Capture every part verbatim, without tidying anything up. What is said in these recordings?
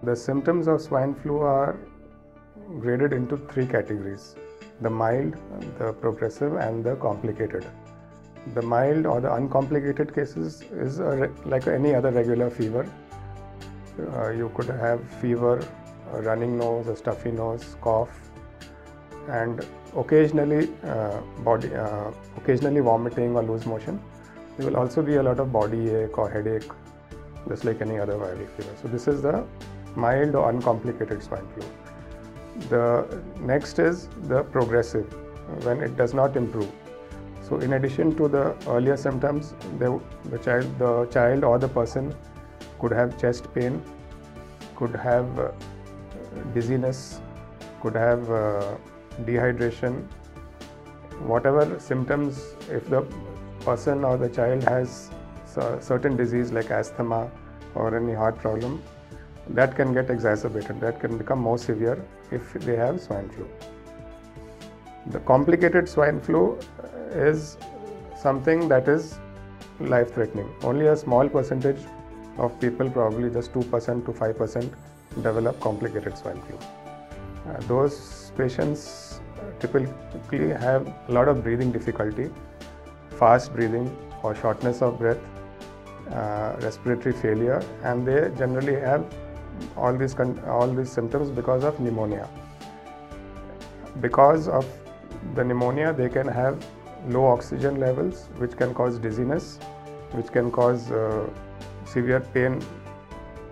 The symptoms of swine flu are graded into three categories: the mild, the progressive, and the complicated. The mild or the uncomplicated cases is a, like any other regular fever. Uh, you could have fever, a running nose, a stuffy nose, cough, and occasionally uh, body, uh, occasionally vomiting or loose motion. There will also be a lot of body ache or headache, just like any other viral fever. So this is the mild or uncomplicated swine flu. The next is the progressive, when it does not improve. So in addition to the earlier symptoms, the, the child, the child or the person could have chest pain, could have uh, dizziness, could have uh, dehydration, whatever symptoms. If the person or the child has certain disease like asthma or any heart problem, that can get exacerbated, that can become more severe if they have swine flu. The complicated swine flu is something that is life-threatening. Only a small percentage of people, probably just two percent to five percent, develop complicated swine flu. Uh, those patients typically have a lot of breathing difficulty, fast breathing or shortness of breath, uh, respiratory failure, and they generally have all these all these symptoms because of pneumonia. Because of the pneumonia, they can have low oxygen levels, which can cause dizziness, which can cause uh, severe pain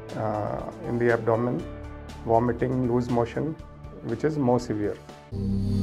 uh, in the abdomen, vomiting, loose motion, which is more severe.